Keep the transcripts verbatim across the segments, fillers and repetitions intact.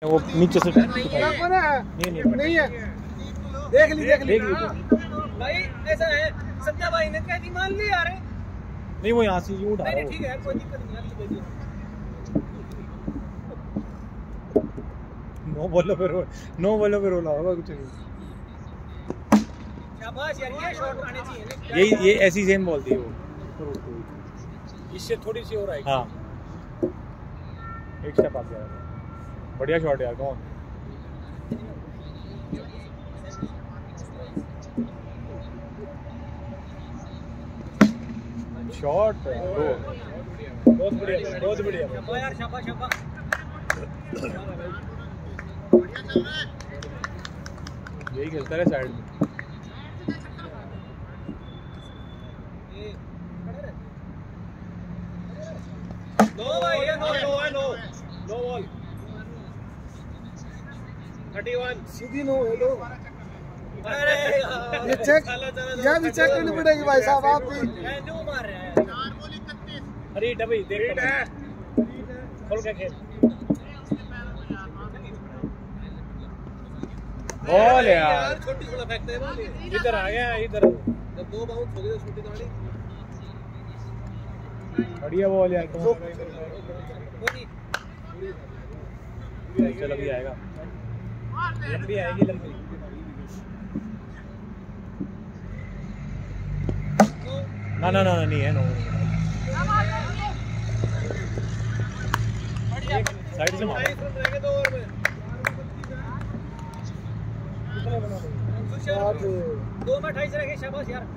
वो नीचे से नहीं नहीं नहीं है। देख ली देख ली भाई, ऐसा है सत्या भाई ने क्या मान ली यार। नहीं वो यहाँ से यूं उठा रहा है। ठीक है कोई दिक्कत नहीं है। नो बोलो पे रोल, नो बोलो पे रोल होगा कुछ नहीं। शाबाश यार, ये शॉट आने चाहिए ना। ये ये ऐसी सेम बोलती है वो, इससे थोड़ी सी और आएगी। हाँ एक स्टेप आगे आया, बढ़िया शॉट यार। कौन शॉट, बहुत बढ़िया बहुत बढ़िया यार, शाबाश शाबाश। यही खेलता है साइड में। नो भाई, ये नो नो है, नो नो बॉल इकतीस सीधी नो है। लो अरे ये चेक, ये भी चेक करनी पड़ेगी भाई साहब। आप भी नो मार रहे हैं। अरे डबी देख खोल के खेल। बॉल यार, छोटी थोड़ा फेंकते हैं बॉल। इधर आ गया, इधर जब दो बाउंस हो गए छोटी गाड़ी। बढ़िया बॉल यार। चल अभी आएगा, लंबी आएगी लंबी। ना ना ना नहीं है, नो साइड से मार। दो में अट्ठाईस रखे, शाबाश यार।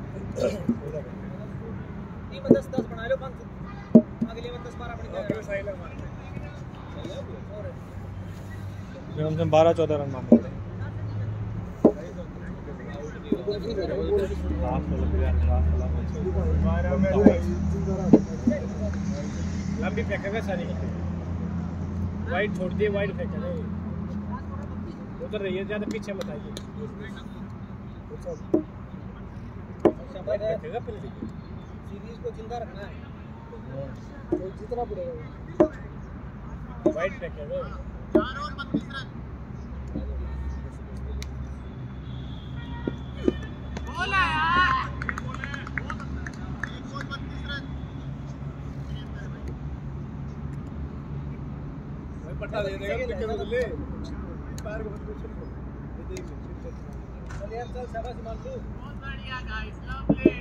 तीन में दस दस बना लो, पाँच अगले में दस बारह बन गया। कम से कम बारह चौदह रन मारने पड़े। लंबी फेंकेगा सारी, वाइड छोड़ दिए, वाइड फेंकेगा उधर रहिए, ज्यादा पीछे मत आइए। सीरीज को जिंदा रखना है, तो जितना पड़ेगा वाइड फेंकेगा। पट्टा दे देगा पिक्चर बदले पैर को पोजीशन को दे दे। चल यार चल, शाबाश मानसू, बहुत बढ़िया गाइस, लवली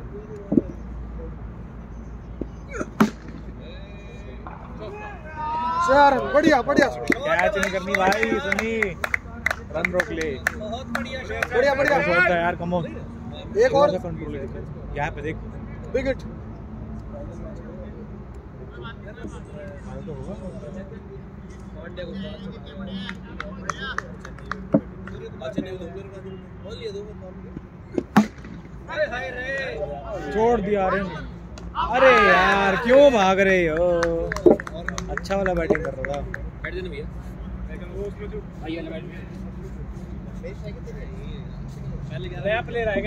चार। बढ़िया बढ़िया कैच नहीं करनी भाई, सुनी रन रोक ले। बहुत बढ़िया शॉट, बढ़िया बढ़िया शॉट है यार। कम ऑन, एक और कंट्रोल है यहाँ पे, देख विकेट। छोड़ दिया रे। अरे यार क्यों भाग रहे हो? अच्छा वाला बैटिंग कर रहा था। नया प्लेयर आएगा,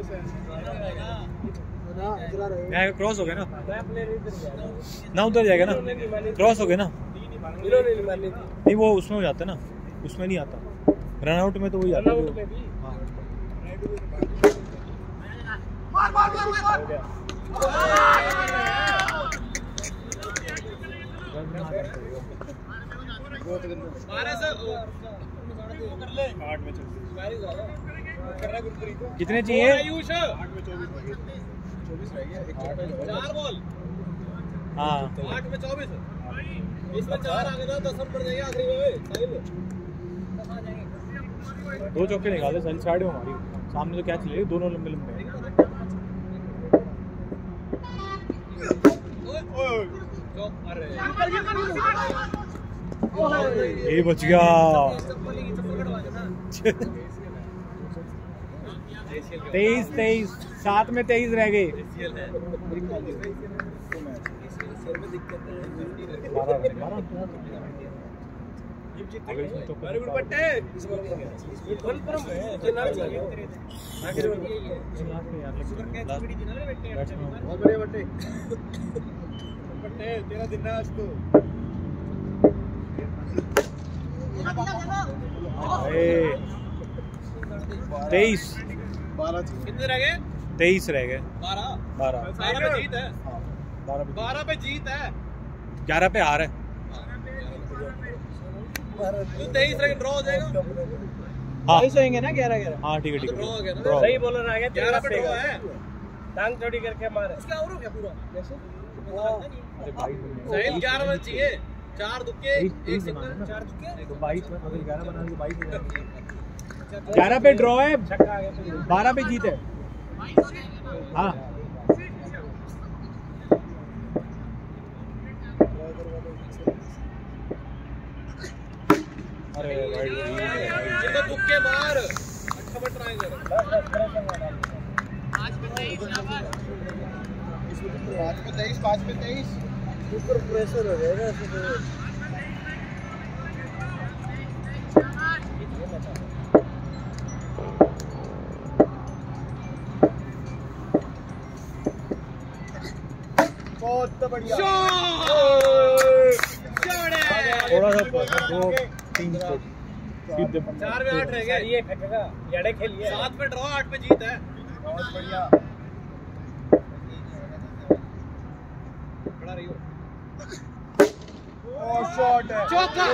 क्रॉस हो गया ना ना उधर जाएगा ना, क्रॉस हो गया ना। नहीं वो उसमें हो जाता है ना, उसमें नहीं आता। रन आउट में तो वही आता है। मार मार मार मार। कितने चाहिए? चार बॉल। हाँ आठ में चौबीस, इसमें चार आ गए ना, दस रन पड़ जाएंगे आखिरी में। दो चौके निकाले, साइड साइड में हमारी सामने तो कैच ले, दोनों लंबे लंबे। ये बच गया। तेईस तेईस सात में तेईस रह गए। तेरा दिन आज तो तेईस कितने रह गए? तेईस रह गए। बारह बारह बारह पे जीत है। बारह बारह पे जीत है। ग्यारह पे हार है। तो तेईस रह ड्रॉ हो जाएगा। हाँ होंगे ना ग्यारह ग्यारह। हाँ ठीक है ठीक ड्रॉ हो गया है। ना। सही बॉलर आ गया। ग्यारह पे ड्रॉ है। टांग चौड़ी करके मारे। उसका और हो गया पूरा। साहिल ग्यारह रन चाहिए। चार दुक्के एक सिंगल। चार दुक्के तो बाईस में अगर ग्यारह बना तो बाईस ग्यारह पे ड्रॉ है। बारह पे जीत है। हाँ अरे जिनको तुक्के मार अच्छा बट ट्रायंगल। पाँच पे तेईस पाँच पे तेईस ऊपर प्रेशर हो जाएगा। बहुत बढ़िया थोड़ा सा दो तीन चार में आठ रह गए। ये खटेगा याडे खेलिए। सात पे ड्रॉ आठ पे जीत है। बहुत बढ़िया खड़ा रही हो। और शॉट है चौका।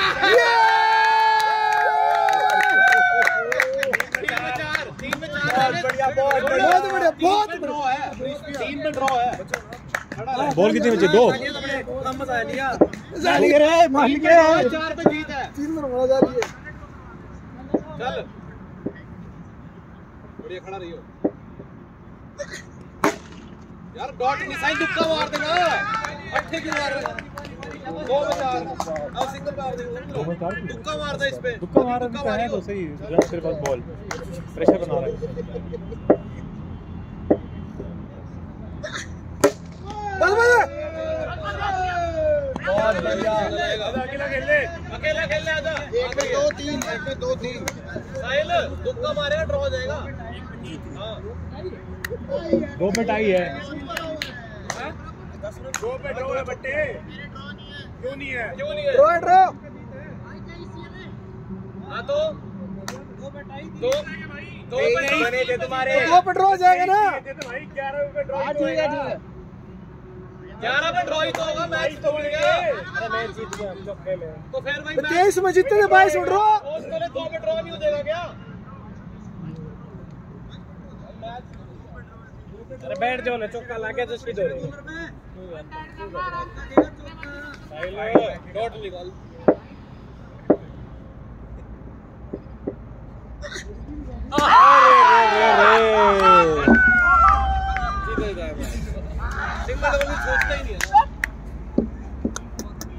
तीन में चार तीन में चार बहुत बढ़िया बहुत बढ़िया बहुत ड्रॉ है। तीन में ड्रॉ है। बॉल कितने बचे? दो कम मजा लिया जाली रे मान के चार पे जीत है। तीन में मजा जाली है। चल बढ़िया खड़ा रही हो यार। डॉट निशान दुक्का मार देगा। अट्ठे की मार दो में चार। अब सिंगल मार देगा। दुक्का मार दे इस पे। दुक्का मार रहा है तो सही रन तेरे पास बॉल प्रेशर बना रहा है। बहुत बढ़िया अकेला खेल ले अकेला खेल ले आजा। एक पे दो तीन एक पे दो तीन साहिल दुक्का मारेगा ड्रॉ हो जाएगा। हाँ दो पे टाई है। दो पे ड्रॉ है बट्टे। क्यों नहीं है? क्यों नहीं है? Draw draw. हाँ तो दो पे टाई दो दो पे बने थे तुम्हारे। दो पे ड्रॉ हो जाएगा ना। भाई ग्यारह पे ड्रॉ ठीक है ठीक है। ग्यारह पे ड्रॉ ही तो होगा। मैच तो मिल गया। अरे मैच जीत गया हम चौके में। तो फिर भाई तेईस में जीतते थे बाईस में ड्रॉ। उसके लिए दो पे ड्रॉ नहीं हो जाएगा क्या? अरे बैठ जाओ ना चौका लाके तो स्पीड हो रही है। डॉट निकाल। सिंगल डबल सोचता ही नहीं है।